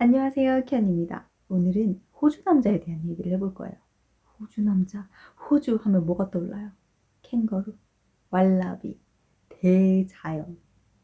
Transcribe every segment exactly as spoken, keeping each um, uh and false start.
안녕하세요, 키안입니다. 오늘은 호주 남자에 대한 얘기를 해볼 거예요. 호주 남자, 호주 하면 뭐가 떠올라요? 캥거루, 왈라비, 대자연.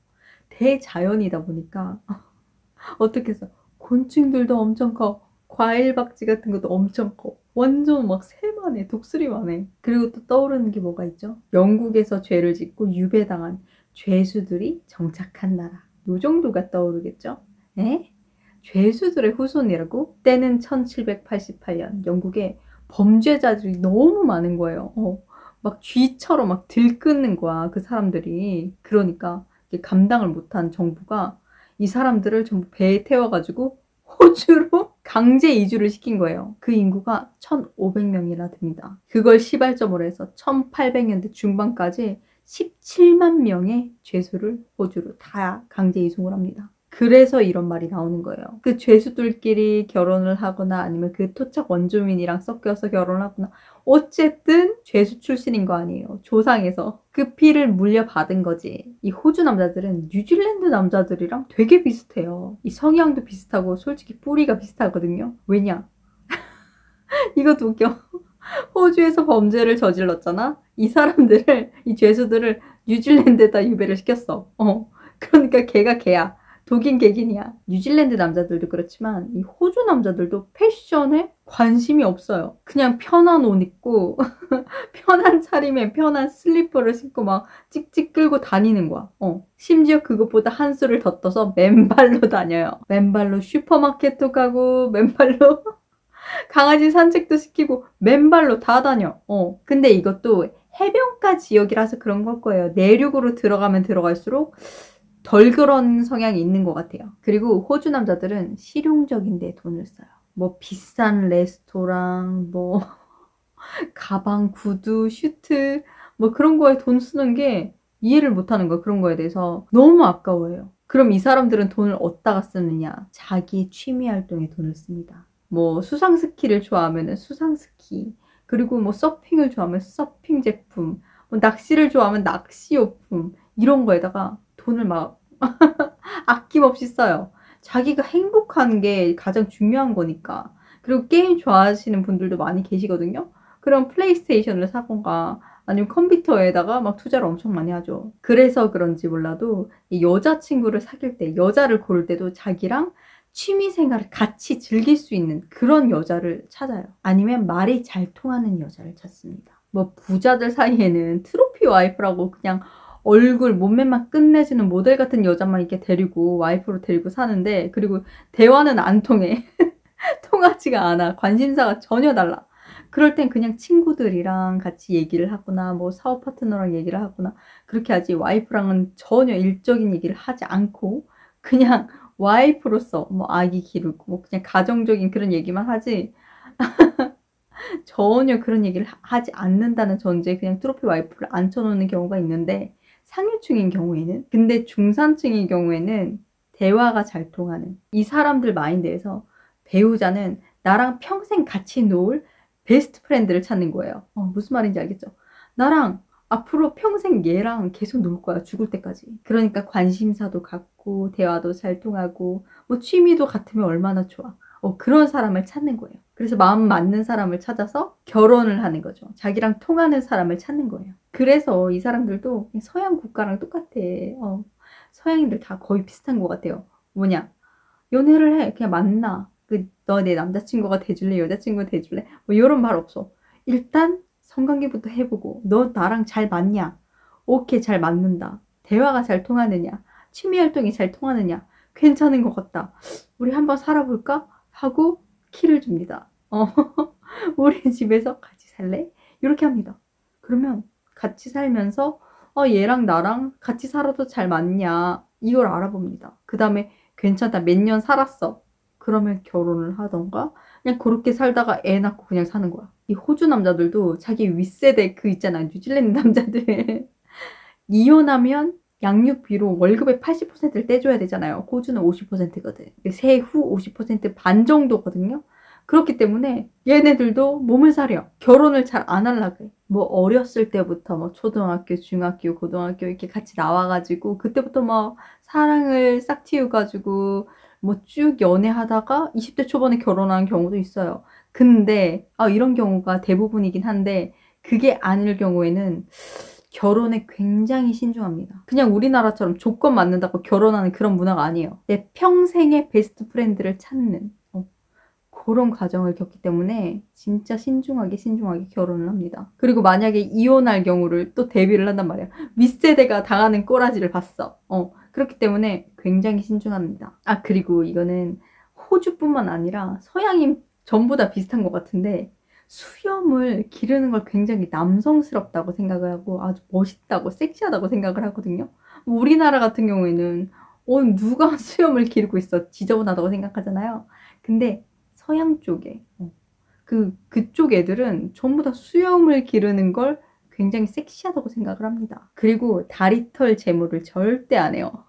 대자연이다 보니까 어떻게 해서 곤충들도 엄청 커. 과일박쥐 같은 것도 엄청 커. 완전 막 새만해, 독수리만해. 그리고 또 떠오르는 게 뭐가 있죠? 영국에서 죄를 짓고 유배당한 죄수들이 정착한 나라. 요 정도가 떠오르겠죠? 에? 죄수들의 후손이라고? 때는 천칠백팔십팔 년 영국에 범죄자들이 너무 많은 거예요. 어, 막 쥐처럼 막 들끓는 거야, 그 사람들이. 그러니까 감당을 못한 정부가 이 사람들을 전부 배에 태워가지고 호주로 강제 이주를 시킨 거예요. 그 인구가 천오백 명이나 됩니다. 그걸 시발점으로 해서 천팔백 년대 중반까지 십칠만 명의 죄수를 호주로 다 강제 이송을 합니다. 그래서 이런 말이 나오는 거예요. 그 죄수들끼리 결혼을 하거나 아니면 그 토착 원주민이랑 섞여서 결혼을 하거나 어쨌든 죄수 출신인 거 아니에요. 조상에서 그 피를 물려받은 거지. 이 호주 남자들은 뉴질랜드 남자들이랑 되게 비슷해요. 이 성향도 비슷하고 솔직히 뿌리가 비슷하거든요. 왜냐? 이것도 웃겨. 호주에서 범죄를 저질렀잖아. 이 사람들을, 이 죄수들을 뉴질랜드에다 유배를 시켰어. 어. 그러니까 걔가 걔야. 독인 객인이야. 뉴질랜드 남자들도 그렇지만 이 호주 남자들도 패션에 관심이 없어요. 그냥 편한 옷 입고 편한 차림에 편한 슬리퍼를 신고 막 찍찍 끌고 다니는 거야. 어. 심지어 그것보다 한 수를 더 떠서 맨발로 다녀요. 맨발로 슈퍼마켓도 가고 맨발로 강아지 산책도 시키고 맨발로 다 다녀. 어. 근데 이것도 해변가 지역이라서 그런 걸 거예요. 내륙으로 들어가면 들어갈수록 덜 그런 성향이 있는 것 같아요. 그리고 호주 남자들은 실용적인 데 돈을 써요. 뭐 비싼 레스토랑, 뭐 가방, 구두, 슈트 뭐 그런 거에 돈 쓰는 게 이해를 못하는 거야. 그런 거에 대해서 너무 아까워해요. 그럼 이 사람들은 돈을 어디다가 쓰느냐? 자기 취미 활동에 돈을 씁니다. 뭐 수상 스키를 좋아하면 수상 스키, 그리고 뭐 서핑을 좋아하면 서핑 제품, 뭐 낚시를 좋아하면 낚시 용품, 이런 거에다가 돈을 막 아낌없이 써요. 자기가 행복한 게 가장 중요한 거니까. 그리고 게임 좋아하시는 분들도 많이 계시거든요. 그럼 플레이스테이션을 사건가 아니면 컴퓨터에다가 막 투자를 엄청 많이 하죠. 그래서 그런지 몰라도 이 여자친구를 사귈 때, 여자를 고를 때도 자기랑 취미생활을 같이 즐길 수 있는 그런 여자를 찾아요. 아니면 말이 잘 통하는 여자를 찾습니다. 뭐 부자들 사이에는 트로피 와이프라고 그냥 얼굴 몸매만 끝내주는 모델 같은 여자만 이렇게 데리고 와이프로 데리고 사는데, 그리고 대화는 안 통해. 통하지가 않아. 관심사가 전혀 달라. 그럴 땐 그냥 친구들이랑 같이 얘기를 하거나 뭐 사업 파트너랑 얘기를 하거나 그렇게 하지, 와이프랑은 전혀 일적인 얘기를 하지 않고 그냥 와이프로서 뭐 아기 기르고 뭐 그냥 가정적인 그런 얘기만 하지 전혀 그런 얘기를 하지 않는다는 전제에 그냥 트로피 와이프를 앉혀놓는 경우가 있는데, 상류층인 경우에는, 근데 중산층인 경우에는 대화가 잘 통하는 이 사람들 마인드에서 배우자는 나랑 평생 같이 놀 베스트 프렌드를 찾는 거예요. 어, 무슨 말인지 알겠죠? 나랑 앞으로 평생 얘랑 계속 놀 거야, 죽을 때까지. 그러니까 관심사도 같고 대화도 잘 통하고 뭐 취미도 같으면 얼마나 좋아. 어, 그런 사람을 찾는 거예요. 그래서 마음 맞는 사람을 찾아서 결혼을 하는 거죠. 자기랑 통하는 사람을 찾는 거예요. 그래서 이 사람들도 서양 국가랑 똑같아. 어, 서양인들 다 거의 비슷한 것 같아요. 뭐냐? 연애를 해. 그냥 만나. 그, 너 내 남자친구가 돼줄래? 여자친구가 돼줄래? 뭐 이런 말 없어. 일단 성관계부터 해보고, 너 나랑 잘 맞냐? 오케이, 잘 맞는다. 대화가 잘 통하느냐? 취미 활동이 잘 통하느냐? 괜찮은 것 같다. 우리 한번 살아볼까? 하고 키를 줍니다. 어, 우리 집에서 같이 살래? 이렇게 합니다. 그러면 같이 살면서 어, 얘랑 나랑 같이 살아도 잘 맞냐? 이걸 알아봅니다. 그 다음에 괜찮다. 몇 년 살았어. 그러면 결혼을 하던가 그냥 그렇게 살다가 애 낳고 그냥 사는 거야. 이 호주 남자들도 자기 윗세대 그 있잖아. 뉴질랜드 남자들. 이혼하면 양육비로 월급의 팔십 퍼센트를 떼줘야 되잖아요. 호주는 오십 퍼센트거든. 세후 오십 퍼센트 반 정도거든요. 그렇기 때문에 얘네들도 몸을 사려. 결혼을 잘 안 하려고 해. 뭐 어렸을 때부터 뭐 초등학교, 중학교, 고등학교 이렇게 같이 나와가지고 그때부터 막 사랑을 싹 틔워가지고 뭐 쭉 연애하다가 이십 대 초반에 결혼하는 경우도 있어요. 근데 아 이런 경우가 대부분이긴 한데 그게 아닐 경우에는 결혼에 굉장히 신중합니다. 그냥 우리나라처럼 조건 맞는다고 결혼하는 그런 문화가 아니에요. 내 평생의 베스트 프렌드를 찾는 어, 그런 과정을 겪기 때문에 진짜 신중하게 신중하게 결혼을 합니다. 그리고 만약에 이혼할 경우를 또 대비를 한단 말이야. 윗세대가 당하는 꼬라지를 봤어. 어, 그렇기 때문에 굉장히 신중합니다. 아 그리고 이거는 호주뿐만 아니라 서양인 전부 다 비슷한 것 같은데 수염을 기르는 걸 굉장히 남성스럽다고 생각을 하고 아주 멋있다고 섹시하다고 생각을 하거든요. 우리나라 같은 경우에는 어, 누가 수염을 기르고 있어 지저분하다고 생각하잖아요. 근데 서양 쪽에 어, 그, 그쪽 애들은 전부 다 수염을 기르는 걸 굉장히 섹시하다고 생각을 합니다. 그리고 다리털 제모를 절대 안 해요.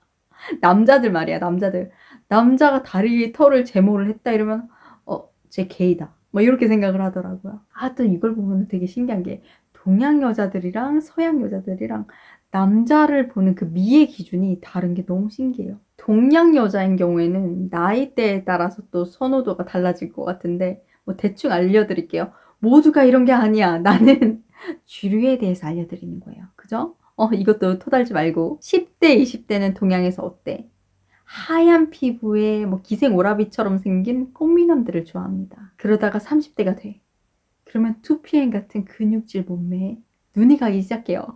남자들 말이야 남자들. 남자가 다리털을 제모를 했다 이러면 어, 쟤 게이다. 뭐 이렇게 생각을 하더라고요. 아, 또 이걸 보면 되게 신기한 게 동양 여자들이랑 서양 여자들이랑 남자를 보는 그 미의 기준이 다른 게 너무 신기해요. 동양 여자인 경우에는 나이대에 따라서 또 선호도가 달라질 것 같은데 뭐 대충 알려드릴게요. 모두가 이런 게 아니야. 나는 주류에 대해서 알려드리는 거예요. 그죠? 어, 이것도 토달지 말고 십 대, 이십 대는 동양에서 어때? 하얀 피부에 뭐 기생 오라비처럼 생긴 꽃미남들을 좋아합니다. 그러다가 삼십 대가 돼. 그러면 투피엠 같은 근육질 몸매에 눈이 가기 시작해요.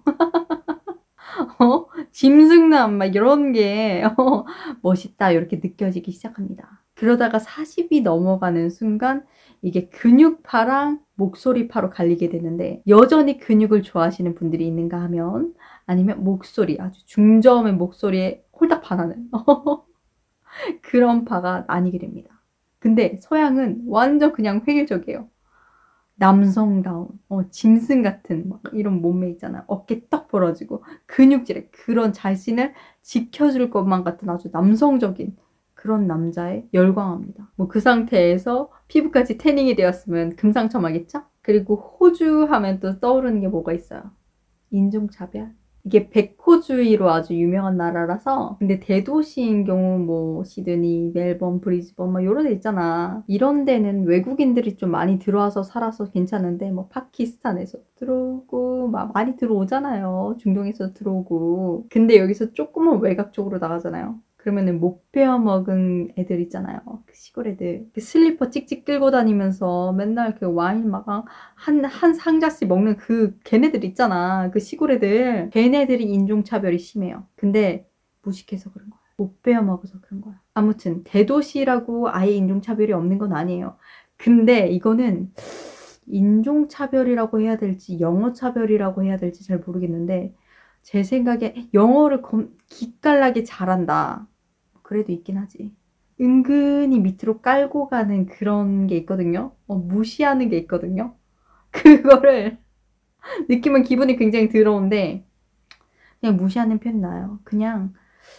어? 짐승남 막 이런 게 어, 멋있다 이렇게 느껴지기 시작합니다. 그러다가 사십이 넘어가는 순간 이게 근육파랑 목소리파로 갈리게 되는데 여전히 근육을 좋아하시는 분들이 있는가 하면 아니면 목소리 아주 중저음의 목소리에 홀딱 반하는 그런 파가 아니게 됩니다. 근데 서양은 완전 그냥 획일적이에요. 남성다운 어, 짐승 같은 막 이런 몸매 있잖아요. 어깨 딱 벌어지고 근육질에 그런 자신을 지켜줄 것만 같은 아주 남성적인 그런 남자에 열광합니다. 뭐 그 상태에서 피부까지 태닝이 되었으면 금상첨화겠죠? 그리고 호주 하면 또 떠오르는 게 뭐가 있어요? 인종차별? 이게 백호주의로 아주 유명한 나라라서 근데 대도시인 경우 뭐 시드니, 멜번, 브리즈번 뭐 이런 데 있잖아. 이런 데는 외국인들이 좀 많이 들어와서 살아서 괜찮은데 뭐 파키스탄에서 들어오고 막 많이 들어오잖아요. 중동에서 들어오고. 근데 여기서 조금만 외곽 쪽으로 나가잖아요. 그러면은 못 베어먹은 애들 있잖아요. 그 시골 애들. 그 슬리퍼 찍찍 끌고 다니면서 맨날 그 와인 막 한, 한 상자씩 먹는 그 걔네들 있잖아. 그 시골 애들. 걔네들이 인종차별이 심해요. 근데 무식해서 그런 거야. 못 베어먹어서 그런 거야. 아무튼 대도시라고 아예 인종차별이 없는 건 아니에요. 근데 이거는 인종차별이라고 해야 될지 영어차별이라고 해야 될지 잘 모르겠는데 제 생각에 영어를 검, 기깔나게 잘한다. 그래도 있긴 하지. 은근히 밑으로 깔고 가는 그런 게 있거든요. 어, 무시하는 게 있거든요. 그거를 느끼면 기분이 굉장히 더러운데 그냥 무시하는 편이 나아요. 그냥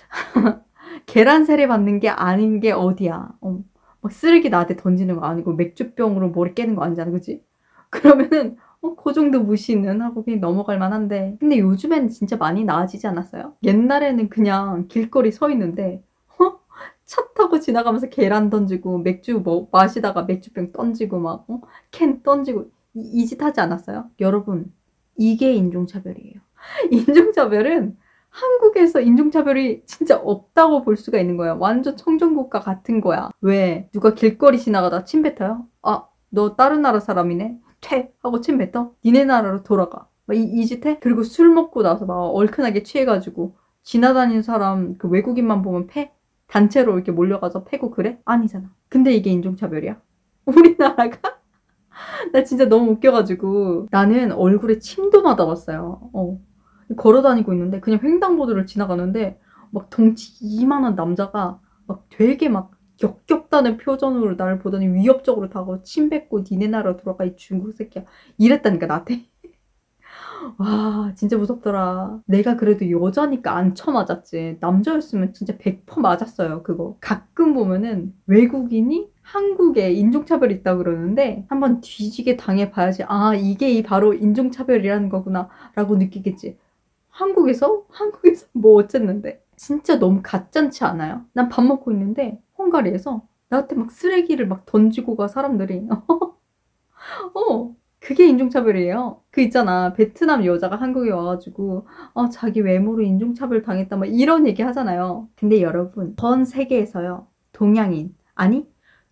계란 세례 받는 게 아닌 게 어디야. 어, 막 쓰레기 나한테 던지는 거 아니고 맥주병으로 머리 깨는 거 아니잖아. 그치? 그러면은 어, 그 정도 무시는 하고 그냥 넘어갈 만한데 근데 요즘에는 진짜 많이 나아지지 않았어요? 옛날에는 그냥 길거리 서 있는데 어? 차 타고 지나가면서 계란 던지고 맥주 뭐 마시다가 맥주병 던지고 막 어? 캔 던지고 이 짓 하지 않았어요? 여러분 이게 인종차별이에요. 인종차별은 한국에서 인종차별이 진짜 없다고 볼 수가 있는 거야. 완전 청정국가 같은 거야. 왜? 누가 길거리 지나가다 침 뱉어요? 아, 너 다른 나라 사람이네? 퇴! 하고 침 뱉어? 니네 나라로 돌아가. 이, 이 짓 해? 그리고 술 먹고 나서 막 얼큰하게 취해가지고 지나다니는 사람 그 외국인만 보면 패? 단체로 이렇게 몰려가서 패고 그래? 아니잖아. 근데 이게 인종차별이야? 우리나라가? 나 진짜 너무 웃겨가지고 나는 얼굴에 침도 맞아봤어요. 어. 걸어다니고 있는데 그냥 횡단보도를 지나가는데 막 덩치 이만한 남자가 막 되게 막 역겹다는 표정으로 나를 보더니 위협적으로 다가와 침 뱉고 니네 나라로 돌아가 이 중국 새끼야 이랬다니까 나한테. 와 진짜 무섭더라. 내가 그래도 여자니까 안 쳐맞았지. 남자였으면 진짜 백 퍼센트 맞았어요 그거. 가끔 보면은 외국인이 한국에 인종차별이 있다 그러는데 한번 뒤지게 당해봐야지 아 이게 바로 인종차별이라는 거구나 라고 느끼겠지. 한국에서? 한국에서 뭐 어쨌는데? 진짜 너무 가짠치 않아요? 난 밥 먹고 있는데 어 헝가리에서 나한테 막 쓰레기를 막 던지고 가 사람들이. 어 그게 인종차별이에요. 그 있잖아, 베트남 여자가 한국에 와 가지고 아 자기 외모로 인종차별 당했다 막 이런 얘기 하잖아요. 근데 여러분, 전 세계에서요, 동양인, 아니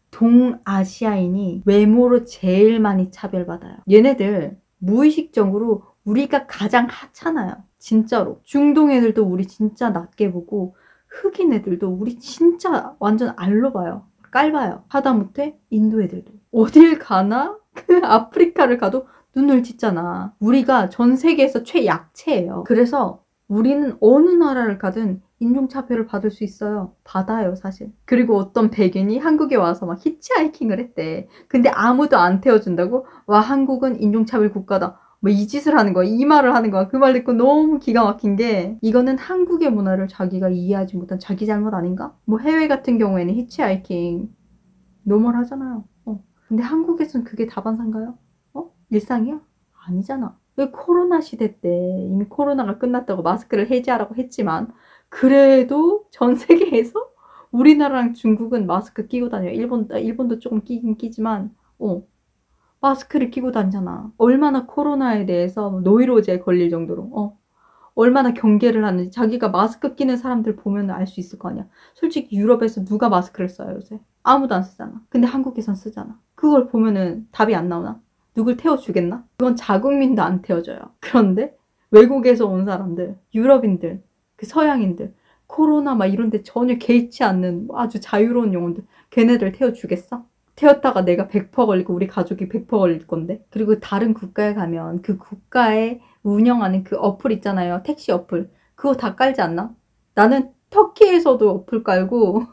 동아시아인이 외모로 제일 많이 차별받아요. 얘네들 무의식적으로 우리가 가장 하찮아요. 진짜로. 중동 애들도 우리 진짜 낮게 보고, 흑인 애들도 우리 진짜 완전 알로 봐요. 깔봐요. 하다못해 인도 애들도. 어딜 가나 그 아프리카를 가도 눈을 짓잖아. 우리가 전 세계에서 최약체예요. 그래서 우리는 어느 나라를 가든 인종차별을 받을 수 있어요. 받아요, 사실. 그리고 어떤 백인이 한국에 와서 막 히치하이킹을 했대. 근데 아무도 안 태워준다고? 와, 한국은 인종차별 국가다. 뭐 이 짓을 하는 거야. 이 말을 하는 거야. 그 말 듣고 너무 기가 막힌 게, 이거는 한국의 문화를 자기가 이해하지 못한 자기 잘못 아닌가? 뭐 해외 같은 경우에는 히치하이킹 노멀하잖아요. 어. 근데 한국에선 그게 다반사인가요? 어? 일상이야? 아니잖아. 왜 코로나 시대 때 이미 코로나가 끝났다고 마스크를 해제하라고 했지만, 그래도 전 세계에서 우리나라랑 중국은 마스크 끼고 다녀요. 일본, 일본도 조금 끼긴 끼지만, 어, 마스크를 끼고 다니잖아. 얼마나 코로나에 대해서 노이로제에 걸릴 정도로, 어, 얼마나 경계를 하는지 자기가 마스크 끼는 사람들 보면 알 수 있을 거 아니야. 솔직히 유럽에서 누가 마스크를 써요, 요새? 아무도 안 쓰잖아. 근데 한국에선 쓰잖아. 그걸 보면은 답이 안 나오나? 누굴 태워주겠나? 그건 자국민도 안 태워줘요. 그런데 외국에서 온 사람들, 유럽인들, 그 서양인들, 코로나 막 이런 데 전혀 개의치 않는 아주 자유로운 영혼들, 걔네들 태워주겠어? 태웠다가 내가 백 퍼센트 걸리고 우리 가족이 백 퍼센트 걸릴 건데. 그리고 다른 국가에 가면 그 국가에 운영하는 그 어플 있잖아요. 택시 어플. 그거 다 깔지 않나? 나는 터키에서도 어플 깔고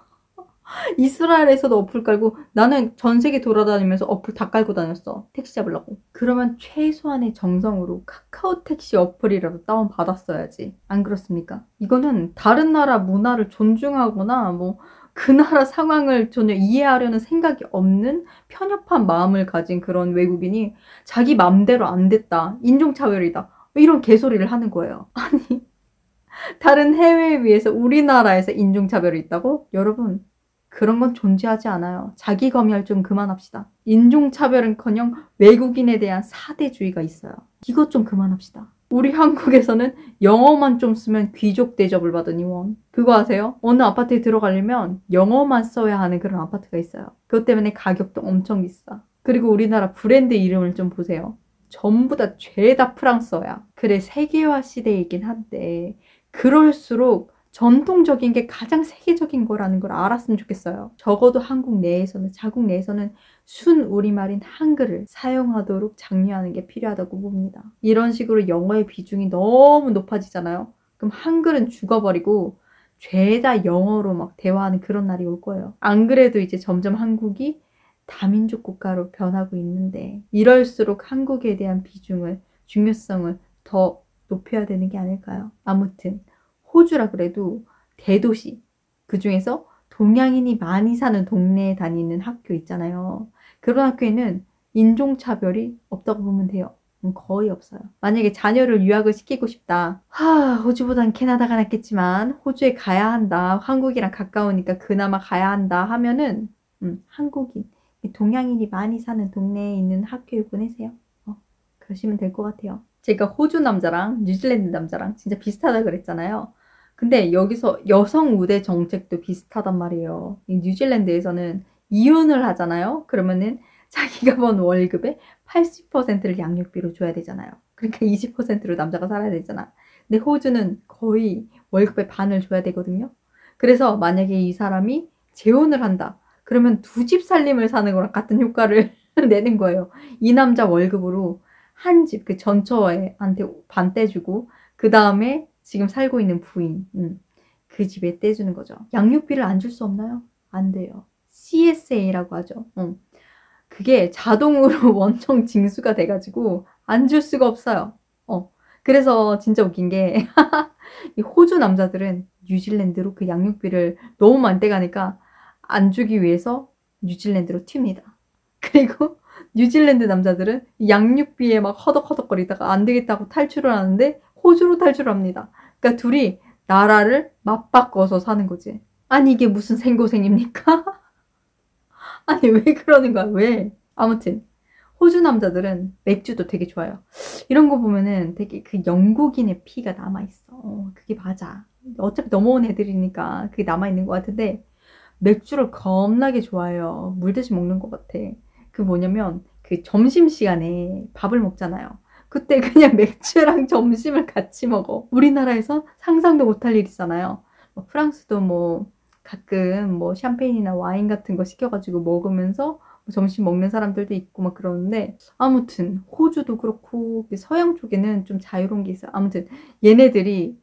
이스라엘에서도 어플 깔고, 나는 전 세계 돌아다니면서 어플 다 깔고 다녔어. 택시 잡으려고. 그러면 최소한의 정성으로 카카오 택시 어플이라도 다운받았어야지. 안 그렇습니까? 이거는 다른 나라 문화를 존중하거나 뭐 그 나라 상황을 전혀 이해하려는 생각이 없는 편협한 마음을 가진 그런 외국인이 자기 맘대로 안 됐다, 인종차별이다, 이런 개소리를 하는 거예요. 아니, 다른 해외에 비해서 우리나라에서 인종차별이 있다고? 여러분, 그런 건 존재하지 않아요. 자기 검열 좀 그만합시다. 인종차별은커녕 외국인에 대한 사대주의가 있어요. 이것 좀 그만합시다. 우리 한국에서는 영어만 좀 쓰면 귀족 대접을 받으니 원. 그거 아세요? 어느 아파트에 들어가려면 영어만 써야 하는 그런 아파트가 있어요. 그것 때문에 가격도 엄청 비싸. 그리고 우리나라 브랜드 이름을 좀 보세요. 전부 다 죄다 프랑스어야. 그래, 세계화 시대이긴 한데 그럴수록 전통적인 게 가장 세계적인 거라는 걸 알았으면 좋겠어요. 적어도 한국 내에서는, 자국 내에서는 순 우리말인 한글을 사용하도록 장려하는 게 필요하다고 봅니다. 이런 식으로 영어의 비중이 너무 높아지잖아요. 그럼 한글은 죽어버리고 죄다 영어로 막 대화하는 그런 날이 올 거예요. 안 그래도 이제 점점 한국이 다민족 국가로 변하고 있는데, 이럴수록 한국에 대한 비중을, 중요성을 더 높여야 되는 게 아닐까요? 아무튼 호주라 그래도 대도시, 그중에서 동양인이 많이 사는 동네에 다니는 학교 있잖아요. 그런 학교에는 인종차별이 없다고 보면 돼요. 거의 없어요. 만약에 자녀를 유학을 시키고 싶다. 하, 호주보단 캐나다가 낫겠지만 호주에 가야 한다. 한국이랑 가까우니까 그나마 가야 한다 하면은 음, 한국인, 동양인이 많이 사는 동네에 있는 학교에 보내세요. 어, 그러시면 될 것 같아요. 제가 호주 남자랑 뉴질랜드 남자랑 진짜 비슷하다 그랬잖아요. 근데 여기서 여성 우대 정책도 비슷하단 말이에요. 뉴질랜드에서는 이혼을 하잖아요. 그러면은 자기가 번 월급의 팔십 퍼센트를 양육비로 줘야 되잖아요. 그러니까 이십 퍼센트로 남자가 살아야 되잖아. 근데 호주는 거의 월급의 반을 줘야 되거든요. 그래서 만약에 이 사람이 재혼을 한다. 그러면 두 집 살림을 사는 거랑 같은 효과를 내는 거예요. 이 남자 월급으로 한 집, 그 전처한테 반 떼주고, 그 다음에 지금 살고 있는 부인, 음, 그 집에 떼주는 거죠. 양육비를 안 줄 수 없나요? 안 돼요. 씨에스에이라고 하죠. 음. 그게 자동으로 원청 징수가 돼가지고 안 줄 수가 없어요. 어. 그래서 진짜 웃긴 게 이 호주 남자들은 뉴질랜드로 그 양육비를 너무 많이 떼가니까 안 주기 위해서 뉴질랜드로 튑니다. 그리고 뉴질랜드 남자들은 양육비에 막 허덕허덕거리다가 안 되겠다고 탈출을 하는데 호주로 탈출을 합니다. 그러니까 둘이 나라를 맞바꿔서 사는 거지. 아니 이게 무슨 생고생입니까? 아니 왜 그러는 거야 왜? 아무튼 호주 남자들은 맥주도 되게 좋아해요. 이런 거 보면은 되게 그 영국인의 피가 남아있어. 어, 그게 맞아. 어차피 넘어온 애들이니까 그게 남아있는 것 같은데 맥주를 겁나게 좋아해요. 물 대신 먹는 것 같아. 그 뭐냐면 그 점심시간에 밥을 먹잖아요. 그때 그냥 맥주랑 점심을 같이 먹어. 우리나라에서 상상도 못할 일이잖아요. 뭐 프랑스도 뭐 가끔 뭐 샴페인이나 와인 같은 거 시켜가지고 먹으면서 점심 먹는 사람들도 있고 막 그러는데 아무튼 호주도 그렇고 서양 쪽에는 좀 자유로운 게 있어요. 아무튼 얘네들이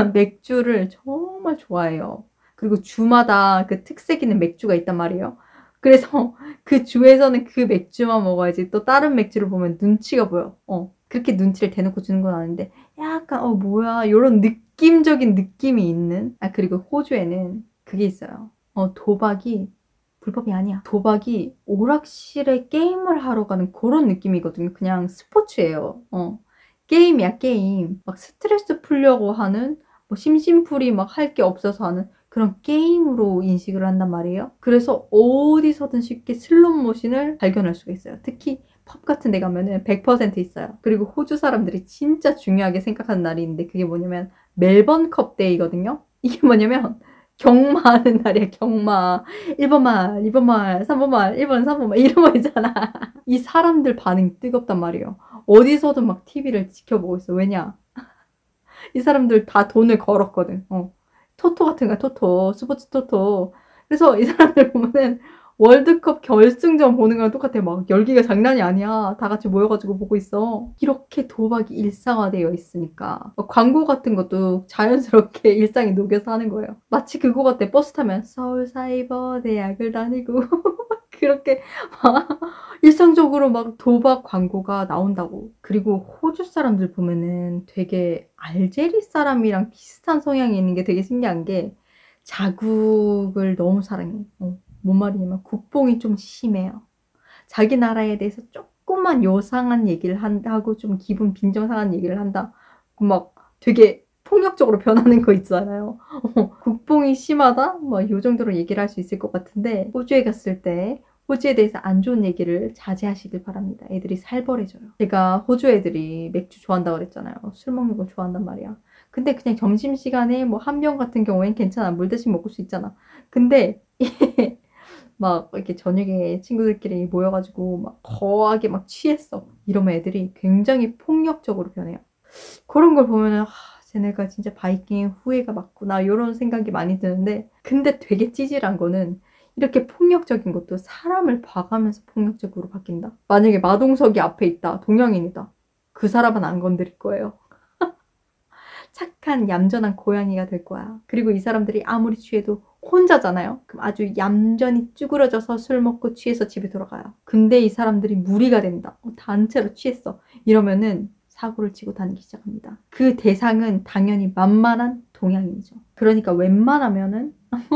맥주를 정말 좋아해요. 그리고 주마다 그 특색 있는 맥주가 있단 말이에요. 그래서 그 주에서는 그 맥주만 먹어야지 또 다른 맥주를 보면 눈치가 보여. 어, 그렇게 눈치를 대놓고 주는 건 아닌데 약간 어 뭐야 이런 느낌적인 느낌이 있는. 아 그리고 호주에는 그게 있어요. 어 도박이 불법이 아니야. 도박이 오락실에 게임을 하러 가는 그런 느낌이거든요. 그냥 스포츠예요. 어 게임이야 게임. 막 스트레스 풀려고 하는 뭐 심심풀이 막 할 게 없어서 하는 그런 게임으로 인식을 한단 말이에요. 그래서 어디서든 쉽게 슬롯머신을 발견할 수가 있어요. 특히 펍 같은 데 가면은 백 퍼센트 있어요. 그리고 호주 사람들이 진짜 중요하게 생각하는 날이 있는데 그게 뭐냐면 멜번 컵 데이거든요. 이게 뭐냐면 경마하는 날이야 경마. 일 번 말, 이 번 말, 삼 번 말, 일 번, 삼 번 말 이런 거 있잖아. 이 사람들 반응이 뜨겁단 말이에요. 어디서든 막 티비를 지켜보고 있어. 왜냐? 이 사람들 다 돈을 걸었거든. 어. 토토 같은 거야 토토. 스포츠 토토. 그래서 이 사람들 보면은 월드컵 결승전 보는 거랑 똑같아. 막 열기가 장난이 아니야. 다 같이 모여가지고 보고 있어. 이렇게 도박이 일상화되어 있으니까 광고 같은 것도 자연스럽게 일상에 녹여서 하는 거예요. 마치 그거 같아. 버스 타면 서울사이버대학을 다니고 그렇게 막 일상적으로 막 도박 광고가 나온다고. 그리고 호주 사람들 보면은 되게 알제리 사람이랑 비슷한 성향이 있는 게 되게 신기한 게 자국을 너무 사랑해. 어, 뭔 말이냐면 국뽕이 좀 심해요. 자기 나라에 대해서 조금만 요상한 얘기를 한다고 좀 기분 빈정상한 얘기를 한다. 막 되게 폭력적으로 변하는 거 있잖아요. 어, 국뽕이 심하다? 뭐 이 정도로 얘기를 할 수 있을 것 같은데 호주에 갔을 때 호주에 대해서 안 좋은 얘기를 자제하시길 바랍니다. 애들이 살벌해져요. 제가 호주 애들이 맥주 좋아한다고 그랬잖아요. 술 먹는 거 좋아한단 말이야. 근데 그냥 점심시간에 뭐 한 병 같은 경우엔 괜찮아. 물 대신 먹을 수 있잖아. 근데 막 이렇게 저녁에 친구들끼리 모여가지고 막 거하게 막 취했어. 이러면 애들이 굉장히 폭력적으로 변해요. 그런 걸 보면은 아, 쟤네가 진짜 바이킹 후회가 맞구나 이런 생각이 많이 드는데 근데 되게 찌질한 거는 이렇게 폭력적인 것도 사람을 봐가면서 폭력적으로 바뀐다. 만약에 마동석이 앞에 있다. 동양인이다. 그 사람은 안 건드릴 거예요. 착한 얌전한 고양이가 될 거야. 그리고 이 사람들이 아무리 취해도 혼자잖아요. 그럼 아주 얌전히 쭈그러져서 술 먹고 취해서 집에 돌아가요. 근데 이 사람들이 무리가 된다. 어, 단체로 취했어. 이러면은 사고를 치고 다니기 시작합니다. 그 대상은 당연히 만만한 동양인이죠. 그러니까 웬만하면은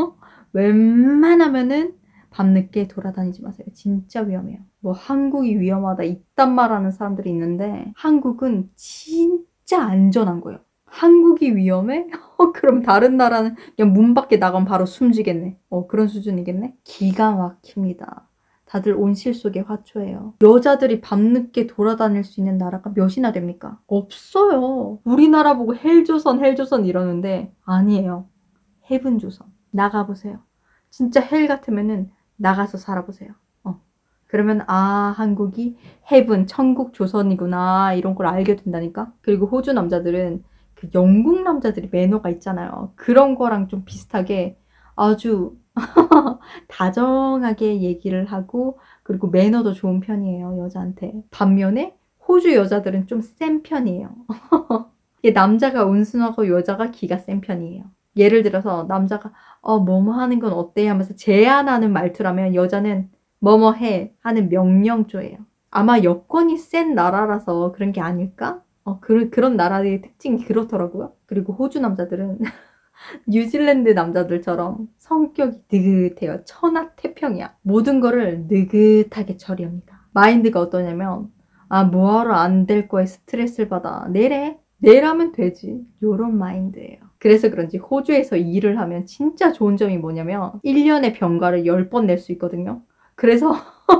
웬만하면은 밤늦게 돌아다니지 마세요. 진짜 위험해요. 뭐 한국이 위험하다 이딴 말하는 사람들이 있는데 한국은 진짜 안전한 거예요. 한국이 위험해? 어, 그럼 다른 나라는 그냥 문 밖에 나가면 바로 숨지겠네. 어, 그런 수준이겠네? 기가 막힙니다. 다들 온실 속의 화초예요. 여자들이 밤늦게 돌아다닐 수 있는 나라가 몇이나 됩니까? 없어요. 우리나라 보고 헬조선 헬조선 이러는데 아니에요. 헤븐조선. 나가보세요. 진짜 헬 같으면은 나가서 살아보세요. 어. 그러면 아 한국이 헤븐 천국 조선이구나 이런 걸 알게 된다니까. 그리고 호주 남자들은 그 영국 남자들이 매너가 있잖아요. 그런 거랑 좀 비슷하게 아주 다정하게 얘기를 하고 그리고 매너도 좋은 편이에요. 여자한테. 반면에 호주 여자들은 좀 센 편이에요. 남자가 온순하고 여자가 기가 센 편이에요. 예를 들어서 남자가 어 뭐뭐 하는 건 어때 하면서 제안하는 말투라면 여자는 뭐뭐 해 하는 명령조예요. 아마 여건이 센 나라라서 그런 게 아닐까? 어, 그, 그런 나라의 특징이 그렇더라고요. 그리고 호주 남자들은 뉴질랜드 남자들처럼 성격이 느긋해요. 천하태평이야. 모든 거를 느긋하게 처리합니다. 마인드가 어떠냐면 아 뭐하러 안 될 거에 스트레스를 받아. 내래? 내라면 되지. 요런 마인드예요. 그래서 그런지 호주에서 일을 하면 진짜 좋은 점이 뭐냐면 일 년에 병가를 열 번 낼 수 있거든요. 그래서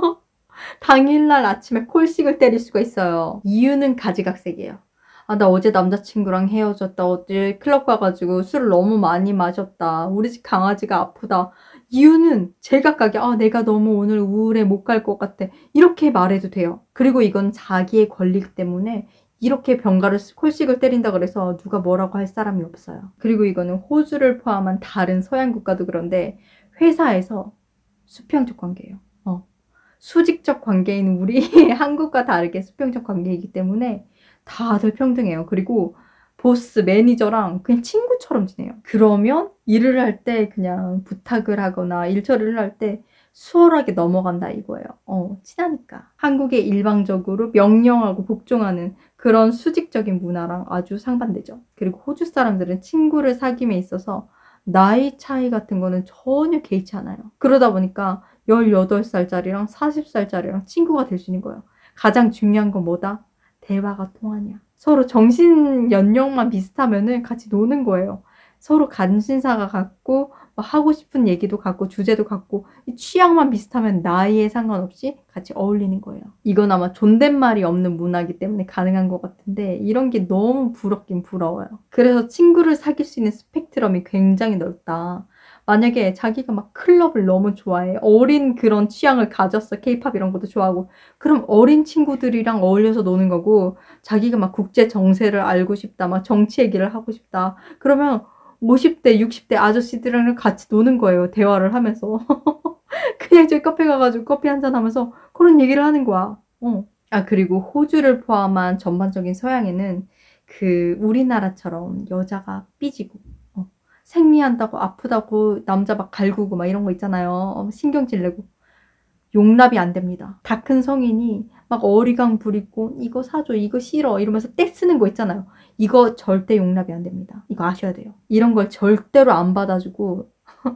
당일날 아침에 콜식을 때릴 수가 있어요. 이유는 가지각색이에요. 아, 나 어제 남자친구랑 헤어졌다. 어제 클럽 가가지고 술을 너무 많이 마셨다. 우리 집 강아지가 아프다. 이유는 제각각이 아, 내가 너무 오늘 우울해 못 갈 것 같아. 이렇게 말해도 돼요. 그리고 이건 자기의 권리이기 때문에 이렇게 병가를 콜식을 때린다 그래서 누가 뭐라고 할 사람이 없어요. 그리고 이거는 호주를 포함한 다른 서양 국가도 그런데 회사에서 수평적 관계예요. 어. 수직적 관계인 우리 한국과 다르게 수평적 관계이기 때문에 다들 평등해요. 그리고 보스, 매니저랑 그냥 친구처럼 지내요. 그러면 일을 할 때 그냥 부탁을 하거나 일 처리를 할 때 수월하게 넘어간다 이거예요. 어, 친하니까. 한국에 일방적으로 명령하고 복종하는 그런 수직적인 문화랑 아주 상반되죠. 그리고 호주 사람들은 친구를 사귐에 있어서 나이 차이 같은 거는 전혀 개의치 않아요. 그러다 보니까 열여덟 살짜리랑 마흔 살짜리랑 친구가 될 수 있는 거예요. 가장 중요한 건 뭐다? 대화가 통하냐. 서로 정신 연령만 비슷하면은 같이 노는 거예요. 서로 관심사가 같고 하고 싶은 얘기도 같고 주제도 같고 취향만 비슷하면 나이에 상관없이 같이 어울리는 거예요. 이건 아마 존댓말이 없는 문화이기 때문에 가능한 것 같은데 이런 게 너무 부럽긴 부러워요. 그래서 친구를 사귈 수 있는 스펙트럼이 굉장히 넓다. 만약에 자기가 막 클럽을 너무 좋아해. 어린 그런 취향을 가졌어. 케이팝 이런 것도 좋아하고. 그럼 어린 친구들이랑 어울려서 노는 거고 자기가 막 국제 정세를 알고 싶다. 막 정치 얘기를 하고 싶다. 그러면 오십 대, 육십 대 아저씨들이랑 같이 노는 거예요. 대화를 하면서. 그냥 저기 카페 가가지고 커피 한잔 하면서 그런 얘기를 하는 거야. 어. 아, 그리고 호주를 포함한 전반적인 서양에는 그 우리나라처럼 여자가 삐지고 생리한다고 아프다고 남자 막 갈구고 막 이런 거 있잖아요. 신경질 내고. 용납이 안 됩니다. 다 큰 성인이 막 어리광 부리고 이거 사줘 이거 싫어 이러면서 떼쓰는 거 있잖아요. 이거 절대 용납이 안 됩니다. 이거 아셔야 돼요. 이런 걸 절대로 안 받아주고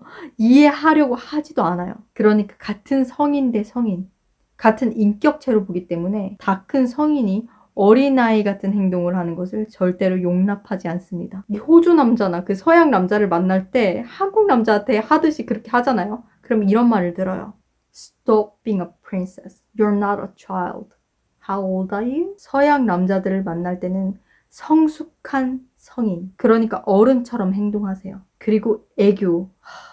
이해하려고 하지도 않아요. 그러니까 같은 성인 대 성인 같은 인격체로 보기 때문에 다 큰 성인이 어린아이 같은 행동을 하는 것을 절대로 용납하지 않습니다. 이 호주 남자나 그 서양 남자를 만날 때 한국 남자한테 하듯이 그렇게 하잖아요. 그럼 이런 말을 들어요. Stop being a princess. You're not a child. How old are you? 서양 남자들을 만날 때는 성숙한 성인. 그러니까 어른처럼 행동하세요. 그리고 애교.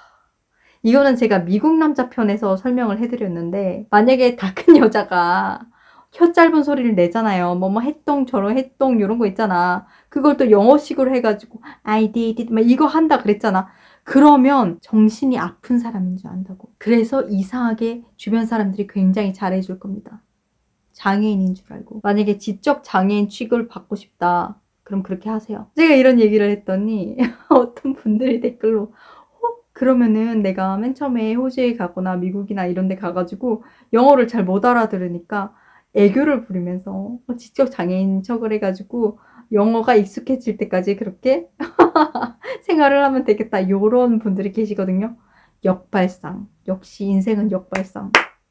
이거는 제가 미국 남자 편에서 설명을 해드렸는데 만약에 다 큰 여자가 혀 짧은 소리를 내잖아요. 뭐뭐 했똥 저런 했똥 이런 거 있잖아. 그걸 또 영어식으로 해가지고 I did it 막 이거 한다 그랬잖아. 그러면 정신이 아픈 사람인 줄 안다고. 그래서 이상하게 주변 사람들이 굉장히 잘해줄 겁니다. 장애인인 줄 알고. 만약에 지적 장애인 취급을 받고 싶다. 그럼 그렇게 하세요. 제가 이런 얘기를 했더니 어떤 분들이 댓글로 어? 그러면은 내가 맨 처음에 호주에 가거나 미국이나 이런 데 가가지고 영어를 잘 못 알아들으니까 애교를 부리면서 지적 장애인 척을 해가지고 영어가 익숙해질 때까지 그렇게 생활을 하면 되겠다. 이런 분들이 계시거든요. 역발상. 역시 인생은 역발상.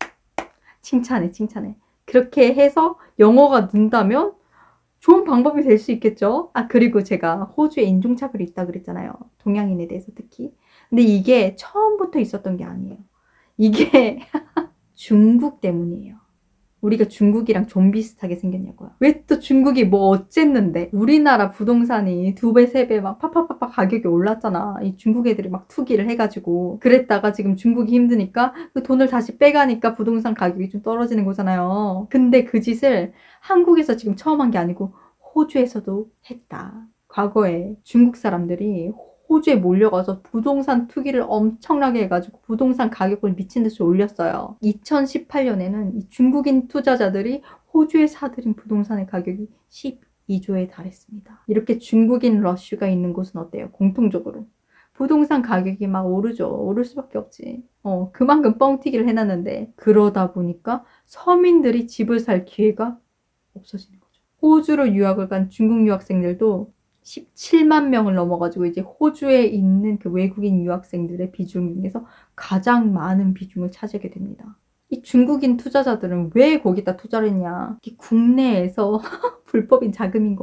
칭찬해, 칭찬해. 그렇게 해서 영어가 는다면 좋은 방법이 될 수 있겠죠. 아, 그리고 제가 호주에 인종차별이 있다 그랬잖아요. 동양인에 대해서 특히. 근데 이게 처음부터 있었던 게 아니에요. 이게 중국 때문이에요. 우리가 중국이랑 좀 비슷하게 생겼냐고요. 왜 또 중국이 뭐 어쨌는데 우리나라 부동산이 두 배, 세 배 막 파파파파 가격이 올랐잖아. 이 중국 애들이 막 투기를 해가지고 그랬다가 지금 중국이 힘드니까 그 돈을 다시 빼가니까 부동산 가격이 좀 떨어지는 거잖아요. 근데 그 짓을 한국에서 지금 처음 한 게 아니고 호주에서도 했다. 과거에 중국 사람들이 호주에 몰려가서 부동산 투기를 엄청나게 해가지고 부동산 가격을 미친 듯이 올렸어요. 이천십팔 년에는 이 중국인 투자자들이 호주에 사들인 부동산의 가격이 십이 조에 달했습니다. 이렇게 중국인 러쉬가 있는 곳은 어때요? 공통적으로. 부동산 가격이 막 오르죠. 오를 수밖에 없지. 어, 그만큼 뻥튀기를 해놨는데 그러다 보니까 서민들이 집을 살 기회가 없어지는 거죠. 호주로 유학을 간 중국 유학생들도 십칠만 명을 넘어가지고 이제 호주에 있는 그 외국인 유학생들의 비중 중에서 가장 많은 비중을 차지하게 됩니다. 이 중국인 투자자들은 왜 거기다 투자를 했냐? 국내에서 불법인 자금인 거야.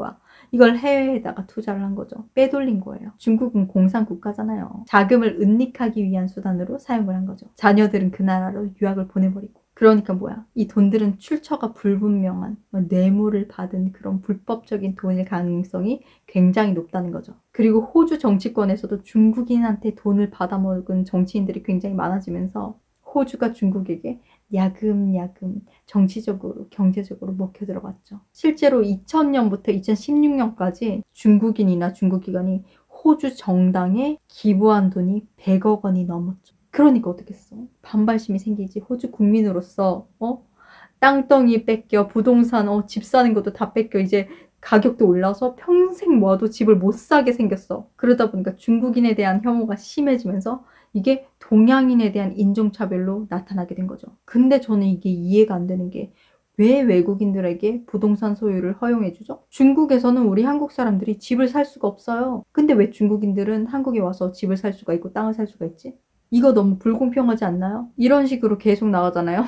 이걸 해외에다가 투자를 한 거죠. 빼돌린 거예요. 중국은 공산국가잖아요. 자금을 은닉하기 위한 수단으로 사용을 한 거죠. 자녀들은 그 나라로 유학을 보내버리고. 그러니까 뭐야? 이 돈들은 출처가 불분명한 뇌물을 받은 그런 불법적인 돈일 가능성이 굉장히 높다는 거죠. 그리고 호주 정치권에서도 중국인한테 돈을 받아먹은 정치인들이 굉장히 많아지면서 호주가 중국에게 야금야금 정치적으로 경제적으로 먹혀 들어갔죠. 실제로 이천 년부터 이천십육 년까지 중국인이나 중국기관이 호주 정당에 기부한 돈이 백억 원이 넘었죠. 그러니까 어떻겠어? 반발심이 생기지. 호주 국민으로서 어? 땅덩이 뺏겨, 부동산, 어, 집 사는 것도 다 뺏겨. 이제 가격도 올라서 평생 모아도 집을 못 사게 생겼어. 그러다 보니까 중국인에 대한 혐오가 심해지면서 이게 동양인에 대한 인종차별로 나타나게 된 거죠. 근데 저는 이게 이해가 안 되는 게 왜 외국인들에게 부동산 소유를 허용해주죠? 중국에서는 우리 한국 사람들이 집을 살 수가 없어요. 근데 왜 중국인들은 한국에 와서 집을 살 수가 있고 땅을 살 수가 있지? 이거 너무 불공평하지 않나요? 이런 식으로 계속 나가잖아요.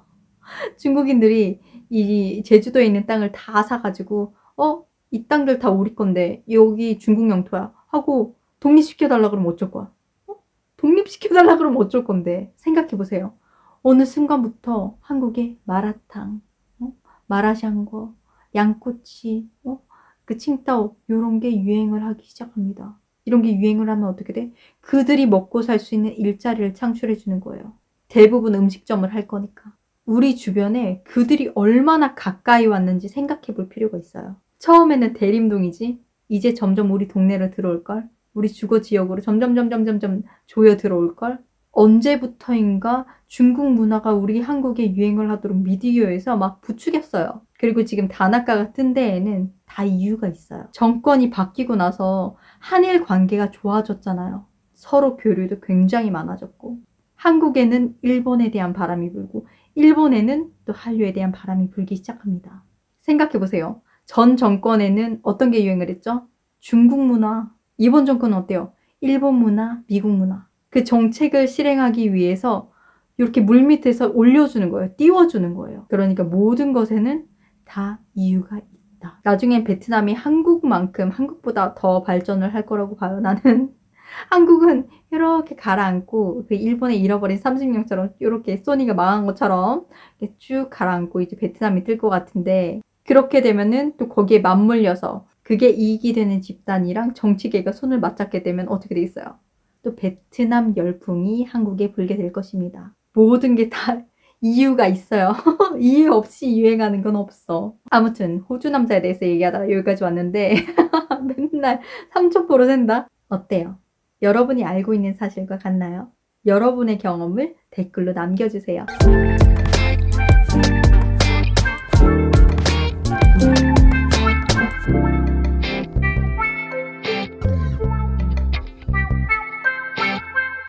중국인들이 이 제주도에 있는 땅을 다 사가지고 어? 이 땅들 다 우리 건데 여기 중국 영토야 하고 독립시켜달라 그러면 어쩔 거야? 어? 독립시켜달라 그러면 어쩔 건데 생각해보세요. 어느 순간부터 한국에 마라탕, 어? 마라샹궈, 양꼬치, 어? 그 칭따오 이런 게 유행을 하기 시작합니다. 이런 게 유행을 하면 어떻게 돼? 그들이 먹고 살 수 있는 일자리를 창출해 주는 거예요. 대부분 음식점을 할 거니까. 우리 주변에 그들이 얼마나 가까이 왔는지 생각해 볼 필요가 있어요. 처음에는 대림동이지 이제 점점 우리 동네로 들어올걸? 우리 주거 지역으로 점점 점점 점점 조여 들어올걸? 언제부터인가 중국 문화가 우리 한국에 유행을 하도록 미디어에서 막 부추겼어요. 그리고 지금 다나카가 뜬 데에는 다 이유가 있어요. 정권이 바뀌고 나서 한일 관계가 좋아졌잖아요. 서로 교류도 굉장히 많아졌고 한국에는 일본에 대한 바람이 불고 일본에는 또 한류에 대한 바람이 불기 시작합니다. 생각해보세요. 전 정권에는 어떤 게 유행을 했죠? 중국 문화. 이번 정권은 어때요? 일본 문화, 미국 문화. 그 정책을 실행하기 위해서 이렇게 물밑에서 올려주는 거예요. 띄워주는 거예요. 그러니까 모든 것에는 다 이유가 있다. 나중에 베트남이 한국만큼 한국보다 더 발전을 할 거라고 봐요. 나는 한국은 이렇게 가라앉고 그 일본에 잃어버린 삼식령처럼 이렇게 소니가 망한 것처럼 쭉 가라앉고 이제 베트남이 뜰 것 같은데 그렇게 되면은 또 거기에 맞물려서 그게 이익이 되는 집단이랑 정치계가 손을 맞잡게 되면 어떻게 되겠어요? 또 베트남 열풍이 한국에 불게 될 것입니다. 모든 게 다 이유가 있어요. 이유 없이 유행하는 건 없어. 아무튼 호주 남자에 대해서 얘기하다가 여기까지 왔는데 맨날 삼천포로 샌다? 어때요? 여러분이 알고 있는 사실과 같나요? 여러분의 경험을 댓글로 남겨주세요.